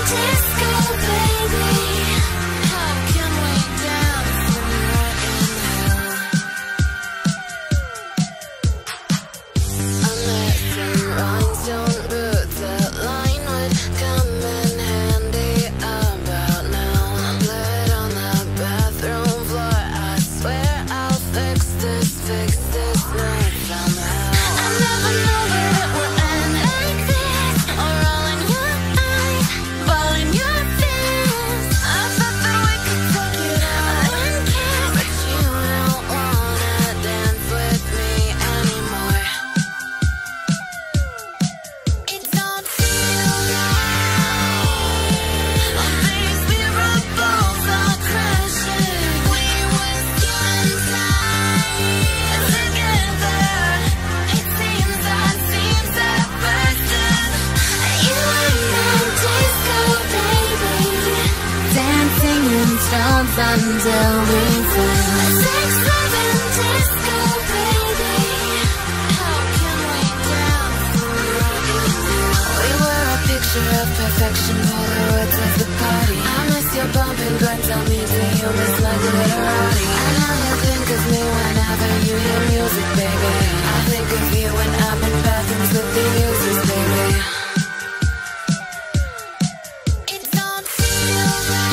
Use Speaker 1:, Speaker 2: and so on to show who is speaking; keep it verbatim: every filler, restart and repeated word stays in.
Speaker 1: disco, baby. How can we dance when we're in hell? Unless some rhinestone boots that line would come in handy about now. Blood on the bathroom floor, I swear I'll fix this, fix this night somehow. I never know that it would end like this, or all in your eyes, ball in your fist. I thought that we could take it out and kiss, but you don't wanna dance with me anymore. It don't feel right. All these mirror balls are crashing. We were skintight together. It seems that seems that bursted. You and my disco, baby, dancing in strobes until we fell. Six, seven, disco, baby. How can we dance when we're in hell? We were a picture of perfection, Polaroids of the party. I miss your bumping, but tell me, do you miss my glitterati? I know you think of me whenever you hear music, baby. I think of you when I'm in bathrooms with the users, baby. It don't feel right.